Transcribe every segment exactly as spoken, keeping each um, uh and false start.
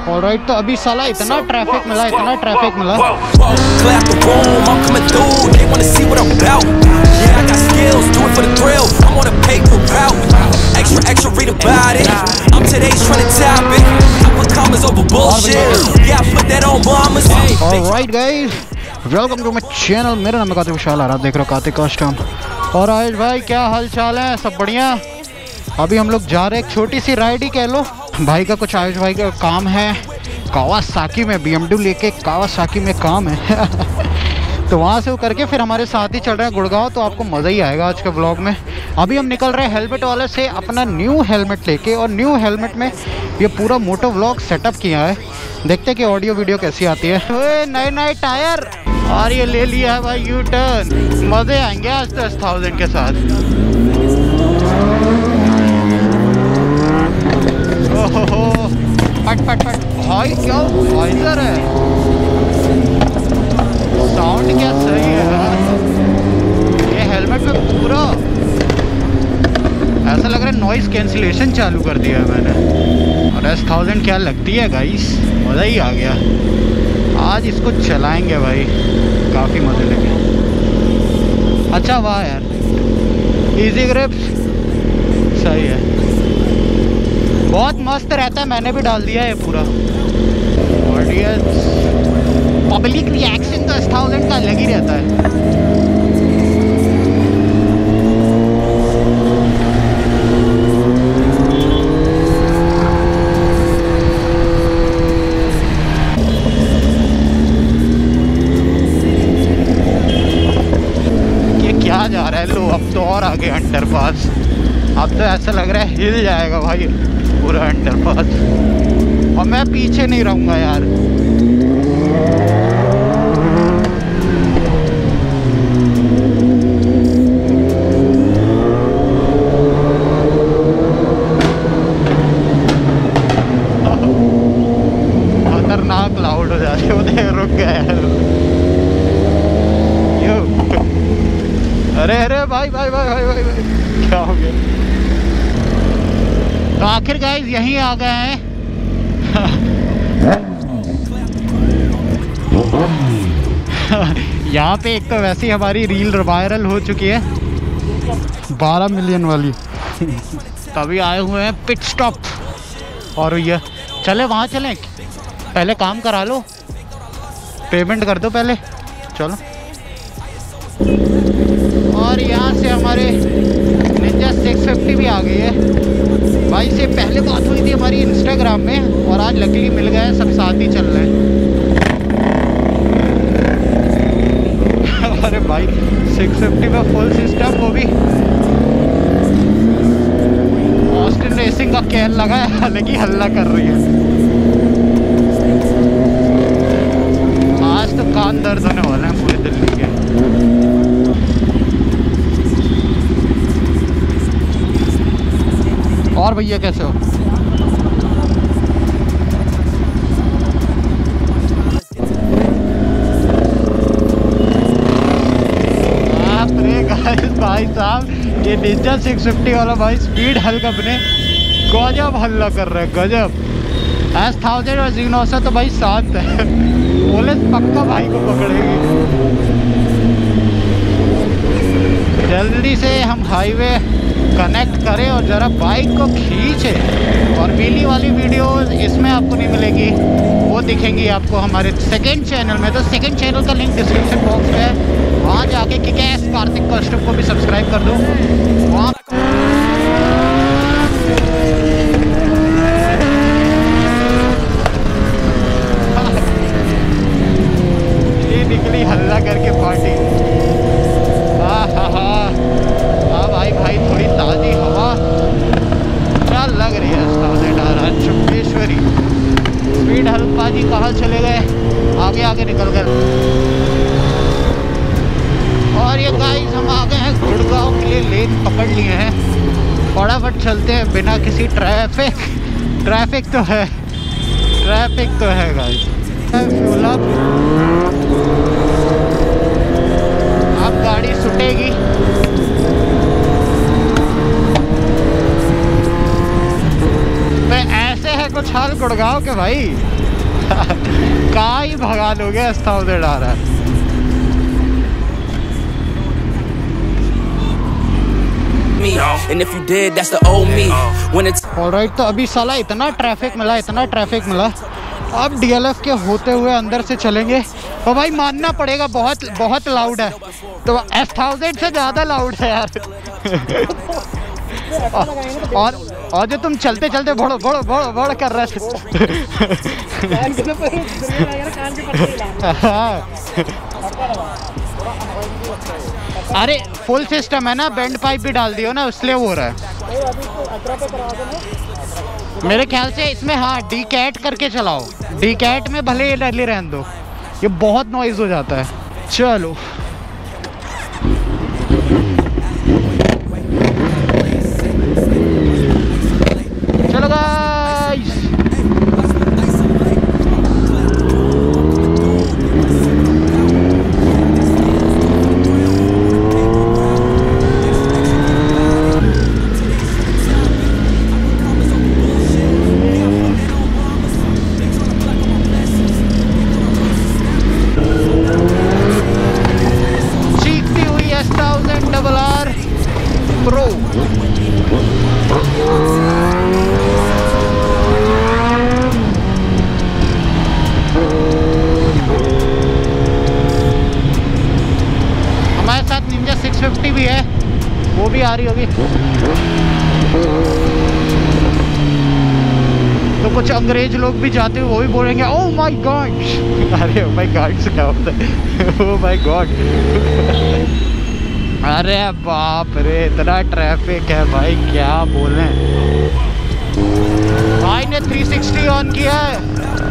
Alright, तो अभी साला इतना ट्रैफिक मिला, इतना ट्रैफिक मिला। Alright guys, welcome to my channel. मेरा नाम है कार्तिक विशाल और आप देख रहे हो कार्तिक कस्टम। और आयुष भाई क्या हाल चाल है? सब बढ़िया। अभी हम लोग जा रहे हैं, एक छोटी सी राइड ही कह लो। भाई का कुछ, आयुष भाई का काम है कावासाकी में, बीएमडब्ल्यू लेके कावासाकी में काम है तो वहाँ से वो करके फिर हमारे साथ ही चल रहे हैं गुड़गांव। तो आपको मज़ा ही आएगा आज के ब्लॉग में। अभी हम निकल रहे हैं हेलमेट वाले से अपना न्यू हेलमेट लेके, और न्यू हेलमेट में ये पूरा मोटो व्लॉग सेटअप किया है। देखते हैं कि ऑडियो वीडियो कैसी आती है। नए नए टायर, और ये ले लिया है भाई यू टर्न। मज़े आएंगे आज दस थाउजेंड के साथ। ओहो पट पट पट भाई, क्या वाइजर है, साउंड क्या सही है यार। ये हेलमेट में पूरा ऐसा लग रहा है नॉइस कैंसिलेशन चालू कर दिया है मैंने। और एस थाउजेंड क्या लगती है गाइस, मज़ा ही आ गया। आज इसको चलाएंगे भाई, काफ़ी मज़े लगे। अच्छा वाह यार, इजी ग्रिप्स सही है, बहुत मस्त रहता है। मैंने भी डाल दिया है पूरा। ऑडियंस पब्लिक रिएक्शन तो एस थाउजेंड का अलग ही रहता है। क्या जा रहा है, लो अब तो और आगे अंडरपास। अब तो ऐसा लग रहा है हिल जाएगा भाई पूरा अंडरपास, और मैं पीछे नहीं रहूँगा यार। खतरनाक क्लाउड हो जाते हो, रुक गया यार। अरे अरे भाई भाई भाई भाई भाई, भाई। क्या हो गया? तो आखिर गाइस यहीं आ गए हैं यहाँ पे एक तो वैसे ही हमारी रील वायरल हो चुकी है बारह मिलियन वाली तभी आए हुए हैं पिट स्टॉप। और ये चले वहाँ चलें, पहले काम करा लो, पेमेंट कर दो पहले, चलो। और यहाँ से हमारे निंजा सिक्स फिफ्टी भी आ गई है भाई। से पहले बात हुई थी हमारी इंस्टाग्राम में, और आज लकीली मिल गए, सब साथ ही चल रहे हैं अरे भाई सिक्स फिफ्टी में फुल सिस्टम, वो भी ऑस्टिन रेसिंग का कैन लगा है, हालांकि हल्ला कर रही है। आज तो कान दर्द होने वाला है पूरे दिल्ली के। और भैया कैसे हो? आप रे गाइस, भाई साहब ये निंजा सिक्स फिफ्टी वाला भाई स्पीड हल्का अपने गजब हल्ला कर रहा है, गजब। एस थाउजेंड और जीनोसा तो भाई साथ है, पुलिस पक्का भाई को पकड़ेगी। जल्दी से हम हाईवे कनेक्ट करें और ज़रा बाइक को खींचे। और व्हीली वाली वीडियोस इसमें आपको नहीं मिलेगी, वो दिखेंगी आपको हमारे सेकंड चैनल में। तो सेकंड चैनल का लिंक डिस्क्रिप्शन बॉक्स में है, वहाँ जाके किक-एस कार्तिक कस्टम को भी सब्सक्राइब कर दो। वहाँ ये निकली हल्ला करके पार्टी। हाँ हाँ हाँ हाँ भाई भाई, थोड़ी ताज़ी हवा क्या लग रही है। चुप्पेश्वरी स्पीड हल्का जी कहाँ चले गए, आगे आगे निकल गए। और ये गाइस हम आ गए हैं गुड़गांव के लिए, लेन पकड़ लिए हैं, फटाफट चलते हैं बिना किसी ट्रैफिक। ट्रैफिक तो है, ट्रैफिक तो है गाइस। फ्यूल अप, अब गाड़ी सुटेगी। ऐसे है कुछ कुछ हाल गुड़गांव के भाई। कहाँ ही भगा लोगे एस थाउजेंड आ रहा है। ऑलराइट, तो अभी साला इतना ट्रैफिक मिला, इतना ट्रैफिक मिला। अब डी एल एफ के होते हुए अंदर से चलेंगे। तो भाई मानना पड़ेगा, बहुत बहुत लाउड है। तो एस थाउजेंड से ज़्यादा लाउड है यार। और और जो तुम चलते चलते बड़ो बड़ो बड़ो बड़ो कर रहे थे। अरे फुल सिस्टम है ना, बैंड पाइप भी डाल दियो ना, इसलिए हो रहा है मेरे ख्याल से इसमें। हाँ, डी कैट करके चलाओ, डी कैट में भले ये डरली रहने दो, ये बहुत नॉइज हो जाता है। चलो चलो गाइस, चीखती हुई S thousand double R pro. हमारे साथ निंजा सिक्स फिफ्टी भी है, वो भी आ रही होगी। तो कुछ अंग्रेज लोग भी जाते हुए वो भी बोलेंगे ओह माय गॉड। अरे ओह माय गॉड से क्या होता है? Oh my god. अरे बाप रे, इतना ट्रैफिक है भाई, क्या बोलें। भाई ने थ्री सिक्सटी ऑन किया है।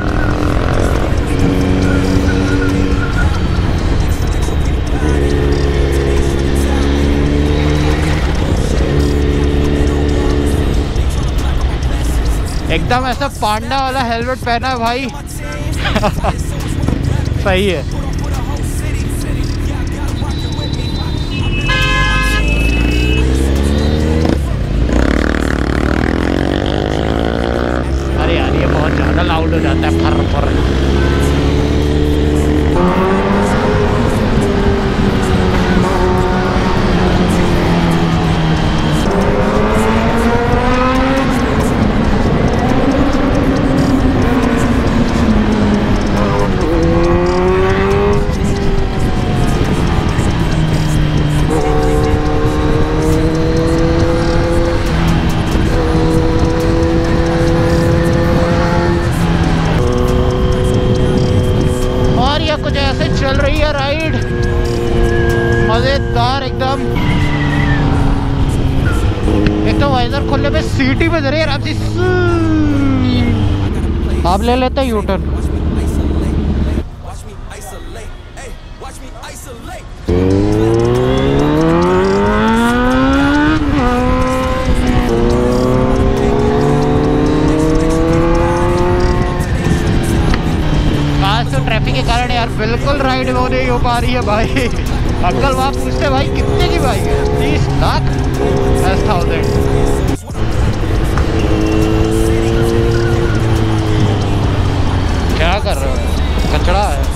एकदम ऐसा पांडा वाला हेलमेट पहना है भाई। सही है। अरे यार ये बहुत ज़्यादा लाउड हो जाता है, फर फर। कुछ ऐसे चल रही है राइड, मजेदार एकदम। एक तो वाइजर खोलने पे सीटी पे जरिए आराम से। आप ले लेते हैं यूटर्न। ट्रैफिक के कारण यार बिल्कुल राइड वो नहीं हो पा रही है भाई। अंकल वहाँ पूछते भाई कितने की बाइक है? तीस लाख एस थाउजेंड। क्या कर रहे हो? कचड़ा है।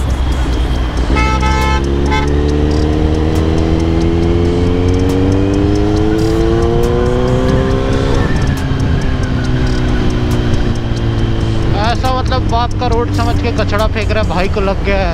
ऐसा मतलब बाप का रोड समझ के कचड़ा फेंक रहा है, भाई को लग गया यार।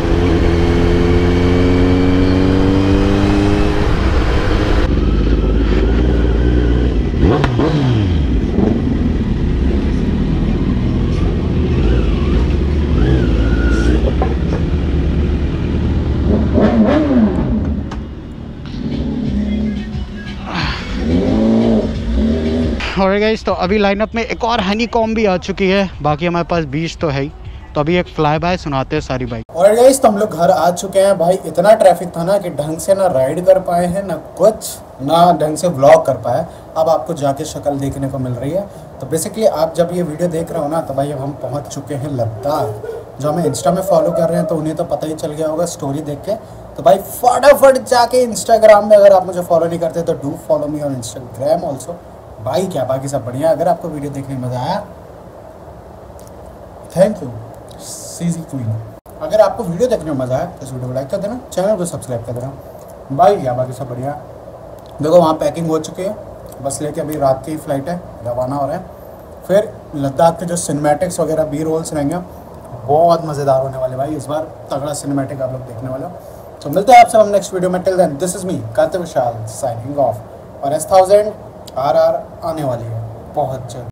और गाइस, तो अभी लाइनअप में एक और हनी कॉम भी आ चुकी है। बाकी हमारे पास बीच तो है ही। तो अभी एक फ्लाई बाय सुनाते हैं सारी बाइक। और गाइस, तो हम लोग घर आ चुके हैं भाई। इतना ट्रैफिक था ना कि ढंग से ना राइड कर पाए हैं, ना कुछ, ना ढंग से व्लॉग कर पाए। अब आपको जाके शक्ल देखने को मिल रही है। तो बेसिकली आप जब ये वीडियो देख रहे हो ना, तो भाई अब हम पहुँच चुके हैं लद्दाख। जो हमें इंस्टा में फॉलो कर रहे हैं तो उन्हें तो पता ही चल गया होगा स्टोरी देख के। तो भाई फटाफट जाके इंस्टाग्राम में, अगर आप मुझे फॉलो नहीं करते तो do follow me on Instagram also. भाई क्या बाकी सब बढ़िया। अगर आपको वीडियो देखने में मज़ा आया थैंक यू सीजी क्वीन। अगर आपको वीडियो देखने में मज़ा आया तो इस वीडियो को लाइक कर देना, चैनल को सब्सक्राइब कर देना। बाय, या बाकी सब बढ़िया। देखो वहाँ पैकिंग हो चुकी है, बस लेके अभी रात की फ्लाइट है, रवाना हो रहे हैं। फिर लद्दाख के जो सिनेमैटिक्स वगैरह बी रोल्स रहेंगे बहुत मज़ेदार होने वाले भाई, इस बार तगड़ा सिनेमैटिक आप लोग देखने वाले हो। तो मिलते हैं आपसे हम नेक्स्ट वीडियो में। Till then this is me Kartik Vishal signing off. और एस थाउजेंड आर आर आने वाली है बहुत जल्द।